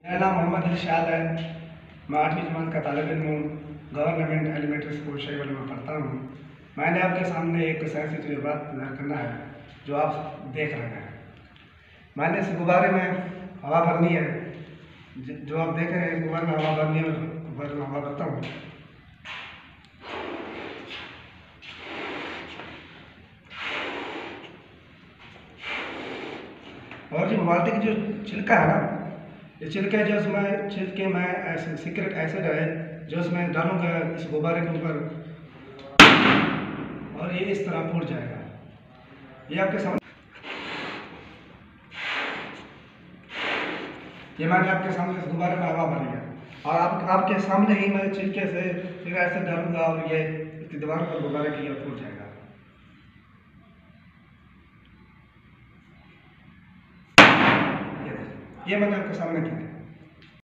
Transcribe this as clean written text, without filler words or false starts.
मेरा नाम मोहम्मद इरशाद है। मैं 8वीं जमात का तालिब इल्म हूँ। गवर्नमेंट एलिमेंट्री स्कूल शेखवाली में पढ़ता हूँ। मैंने आपके सामने एक साइंसी तजुर्बात बयान करना है जो आप देख रहे हैं। मैंने इस गुब्बारे में हवा भरनी है। जो आप देख रहे हैं इस गुब्बारे में हवा भरनी है, हवा भरता हूँ। और जो बाल्टी की जो छिलका है ना, ये छिलके जो उसमें छिलके में ऐसे सीक्रेट एसिड है जो उसमें डालूंगा इस गुब्बारे के ऊपर, और ये इस तरह फूट जाएगा। ये आपके सामने, ये मैंने आपके सामने इस गुब्बारे में हवा भरी है और आपके सामने ही मैं छिलके से फिर ऐसे डालूंगा और ये इसकी दीवार पर गुब्बारे के लिए फूट जाएगा। ये मैंने आपके सामने किया।